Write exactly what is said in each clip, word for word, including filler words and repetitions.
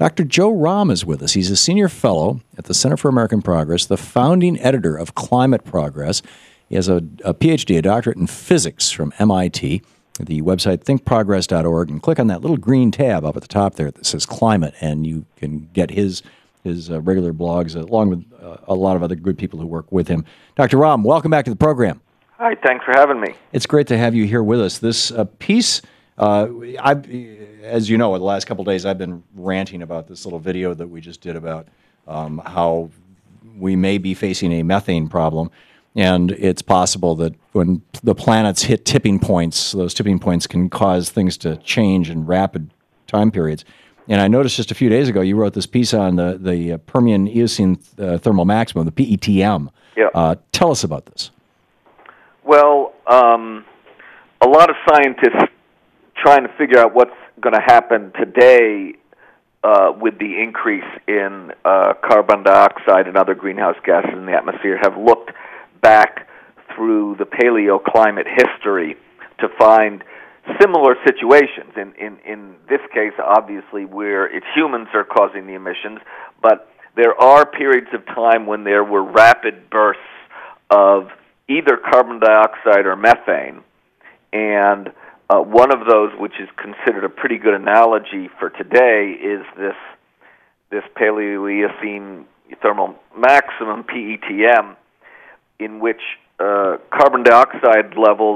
Doctor Joe Romm is with us. He's a senior fellow at the Center for American Progress, the founding editor of Climate Progress. He has a, a P H D, a doctorate in physics from M I T. The website think progress dot org, and click on that little green tab up at the top there that says Climate, and you can get his his uh, regular blogs, along with uh, a lot of other good people who work with him. Doctor Romm, welcome back to the program. Hi, thanks for having me. It's great to have you here with us. This uh, piece, uh, I've, as you know, the last couple of days I've been ranting about this little video that we just did about um, how we may be facing a methane problem, and it's possible that when the planets hit tipping points, those tipping points can cause things to change in rapid time periods. And I noticed just a few days ago you wrote this piece on the, the Permian Eocene uh, thermal maximum, the P E T M. Yeah. Uh, tell us about this. Well, um, a lot of scientists trying to figure out what's going to happen today uh, with the increase in uh, carbon dioxide and other greenhouse gases in the atmosphere have looked back through the paleoclimate history to find similar situations. In, in, in this case, obviously, where it's humans are causing the emissions, but there are periods of time when there were rapid bursts of either carbon dioxide or methane. And uh, one of those, which is considered a pretty good analogy for today, is this this Paleoeocene thermal maximum, P E T M, in which uh, carbon dioxide levels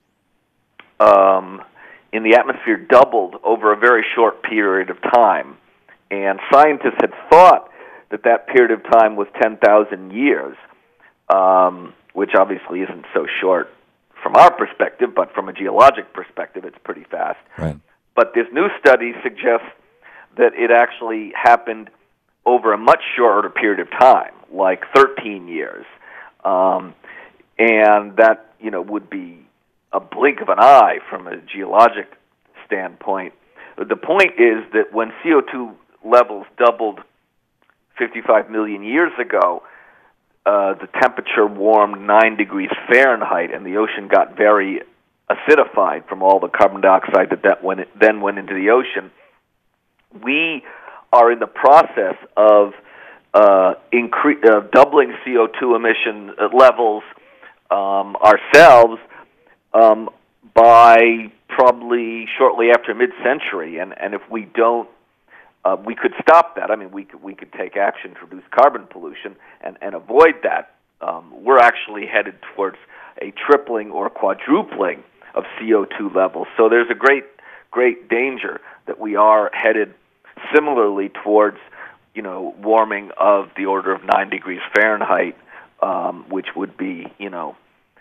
um, in the atmosphere doubled over a very short period of time. And scientists had thought that that period of time was ten thousand years, um, which obviously isn't so short from our perspective, but from a geologic perspective, it's pretty fast. Right. But this new study suggests that it actually happened over a much shorter period of time, like thirteen years. Um, and that, you know, would be a blink of an eye from a geologic standpoint. The point is that when C O two levels doubled fifty-five million years ago, uh, the temperature warmed nine degrees Fahrenheit, and the ocean got very acidified from all the carbon dioxide that, that went, then went into the ocean. We are in the process of uh, incre- uh, doubling C O two emission levels um, ourselves um, by probably shortly after mid-century, and, and if we don't, uh, we could stop that. I mean, we could we could take action to reduce carbon pollution and, and avoid that. Um, we're actually headed towards a tripling or quadrupling of C O two levels. So there's a great great danger that we are headed similarly towards, you know, warming of the order of nine degrees Fahrenheit, um, which would be, you know,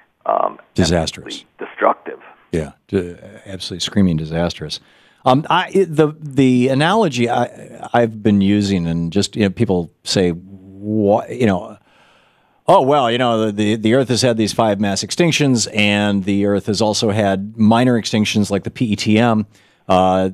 um, disastrous, destructive. Yeah, absolutely screaming disastrous. Um, I, the the analogy I, I've been using, and just, you know, people say, what, you know, oh, well, you know, the, the Earth has had these five mass extinctions, and the Earth has also had minor extinctions like the P E T M. Uh,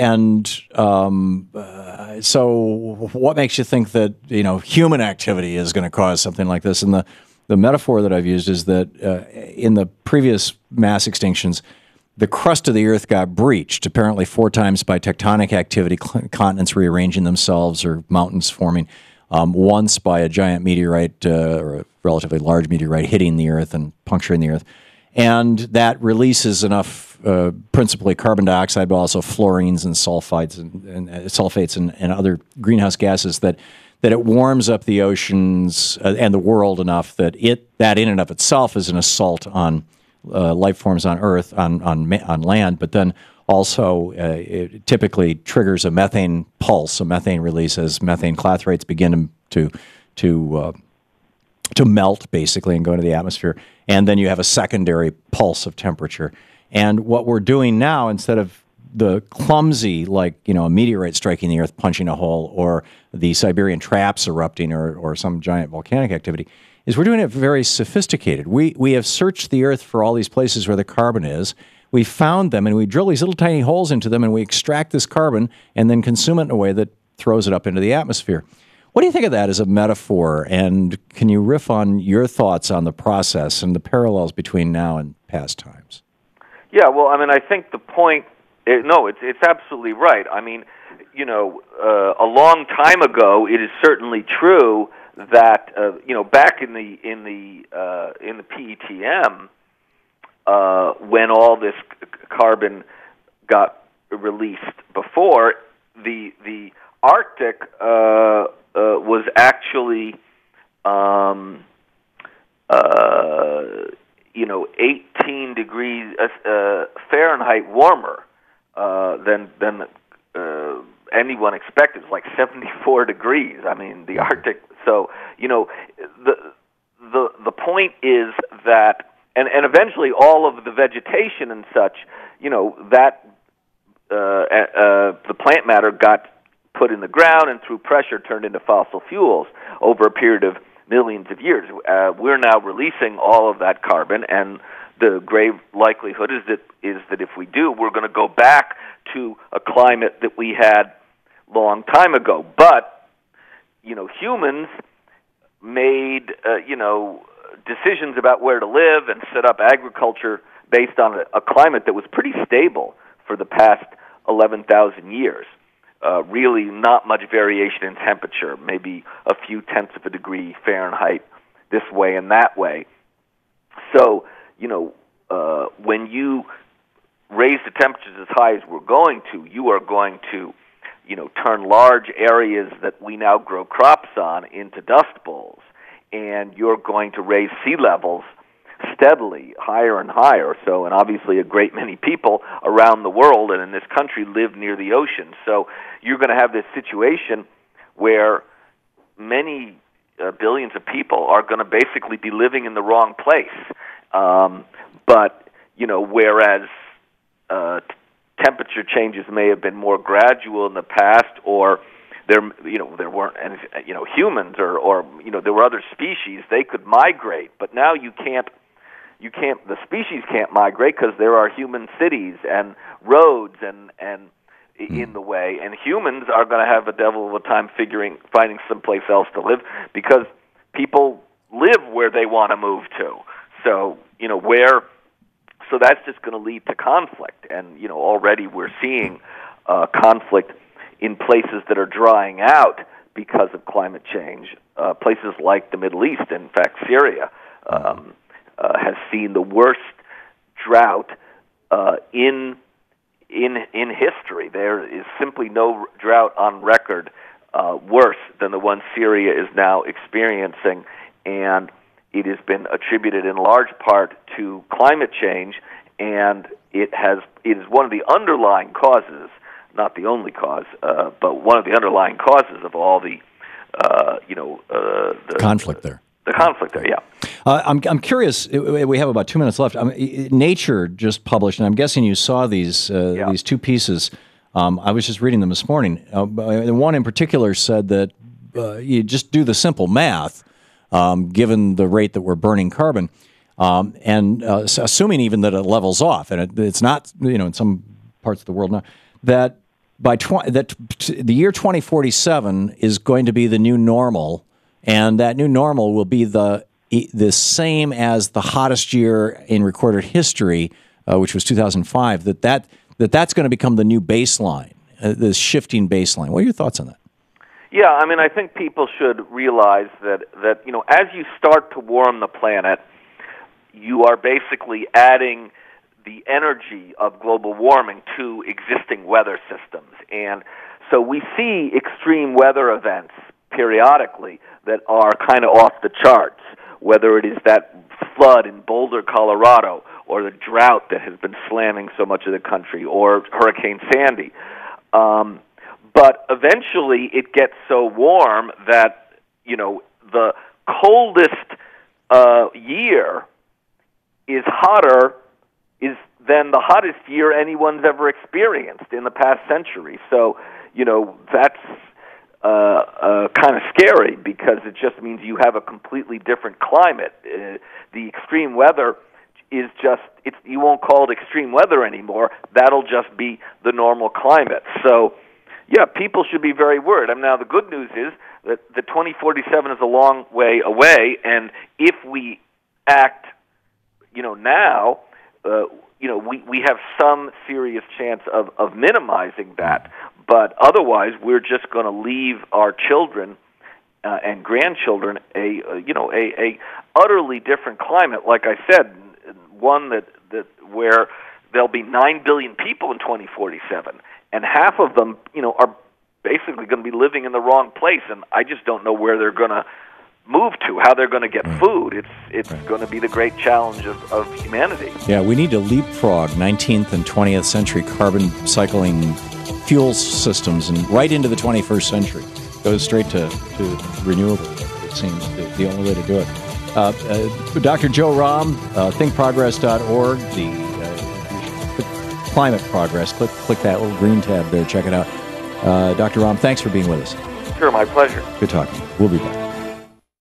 and um, uh, so what makes you think that, you know, human activity is going to cause something like this? And the, the metaphor that I've used is that uh, in the previous mass extinctions, the crust of the Earth got breached, apparently four times by tectonic activity, continents rearranging themselves or mountains forming, um, once by a giant meteorite uh, or a relatively large meteorite hitting the Earth and puncturing the Earth. And that releases enough, uh, principally carbon dioxide, but also fluorines and sulfides and, and uh, sulfates and, and other greenhouse gases that that it warms up the oceans uh, and the world enough that it that in and of itself is an assault on uh, life forms on Earth, on on on land, but then also uh, it typically triggers a methane pulse, a methane release as methane clathrates begin to to uh, to melt, basically, and go into the atmosphere. And then you have a secondary pulse of temperature. And what we're doing now, instead of the clumsy, like, you know, a meteorite striking the Earth, punching a hole, or the Siberian traps erupting, or, or some giant volcanic activity, is we're doing it very sophisticated. We, we have searched the Earth for all these places where the carbon is. We found them, and we drill these little tiny holes into them, and we extract this carbon and then consume it in a way that throws it up into the atmosphere. What do you think of that as a metaphor, and can you riff on your thoughts on the process and the parallels between now and past times? Yeah, well, I mean, I think the point, is, no, it's it's absolutely right. I mean, you know, uh, a long time ago, it is certainly true that uh, you know, back in the in the uh, in the P E T M, uh, when all this c- carbon got released before, the the Arctic uh, uh, was actually um, uh, you know, eighteen degrees uh, Fahrenheit warmer uh, than than uh, anyone expected. It's like seventy-four degrees. I mean, the Arctic. So, you know, the the the point is that, and and eventually all of the vegetation and such, you know, that uh, uh, the plant matter got put in the ground and through pressure turned into fossil fuels over a period of millions of years. Uh, we're now releasing all of that carbon, and the grave likelihood is that is that if we do, we're going to go back to a climate that we had long time ago. But you know, humans made uh, you know decisions about where to live and set up agriculture based on a, a climate that was pretty stable for the past eleven thousand years. Uh, really not much variation in temperature, maybe a few tenths of a degree Fahrenheit this way and that way. So, you know, uh, when you raise the temperatures as high as we're going to, you are going to, you know, turn large areas that we now grow crops on into dust bowls, and you're going to raise sea levels steadily higher and higher. So, and obviously a great many people around the world and in this country live near the ocean. So you're going to have this situation where many uh, billions of people are going to basically be living in the wrong place. Um, but, you know, whereas uh, t- temperature changes may have been more gradual in the past, or there, you know, there weren't any, you know, humans or, or, you know, there were other species, they could migrate. But now you can't, You can't. The species can't migrate because there are human cities and roads and and mm. in the way, and humans are going to have a devil of a time figuring finding someplace else to live because people live where they want to move to. So you know where. So that's just going to lead to conflict, and you know already we're seeing uh, conflict in places that are drying out because of climate change. Uh, places like the Middle East, in fact, Syria. Um, Uh, has seen the worst drought uh, in in in history. There is simply no drought on record uh, worse than the one Syria is now experiencing, and it has been attributed in large part to climate change, and it has it is one of the underlying causes, not the only cause, uh, but one of the underlying causes of all the uh, you know uh, the conflict there. The conflict there, yeah. Uh, I'm I'm curious. We have about two minutes left. I mean, Nature just published, and I'm guessing you saw these uh, yeah. these two pieces. Um, I was just reading them this morning. Uh, one in particular said that uh, you just do the simple math, um, given the rate that we're burning carbon, um, and uh, assuming even that it levels off, and it, it's not, you know, in some parts of the world now, that by tw- that t- the year twenty forty-seven is going to be the new normal. And that new normal will be the the same as the hottest year in recorded history, uh, which was two thousand five. That that that that's going to become the new baseline, uh, the shifting baseline. What are your thoughts on that? Yeah, I mean, I think people should realize that that you know, as you start to warm the planet, you are basically adding the energy of global warming to existing weather systems, and so we see extreme weather events periodically that are kind of off the charts, whether it is that flood in Boulder, Colorado, or the drought that has been slamming so much of the country, or Hurricane Sandy. Um, but eventually it gets so warm that, you know, the coldest uh, year is hotter is than the hottest year anyone's ever experienced in the past century. So, you know, that's Uh, uh, kind of scary because it just means you have a completely different climate. Uh, the extreme weather is just, it's, you won't call it extreme weather anymore. That'll just be the normal climate. So, yeah, people should be very worried. I mean, now, the good news is that the twenty forty-seven is a long way away, and if we act, you know, now, uh, you know, we, we have some serious chance of, of minimizing that. but otherwise, we're just going to leave our children uh, and grandchildren a uh, you know a, a utterly different climate. Like I said, one that that where there'll be nine billion people in twenty forty-seven, and half of them, you know, are basically going to be living in the wrong place, and I just don't know where they're going to move to, how they're going to get food. It's it's right. going to be the great challenge of, of humanity. Yeah, we need to leapfrog nineteenth and twentieth century carbon cycling fuel systems and right into the twenty-first century. Go straight to, to renewable. It seems the, the only way to do it. Uh, uh, Doctor Joe Romm, uh, think progress dot org, the uh, climate progress. Click click that little green tab there. Check it out. Uh, Doctor Romm, thanks for being with us. Sure, my pleasure. Good talking. We'll be back.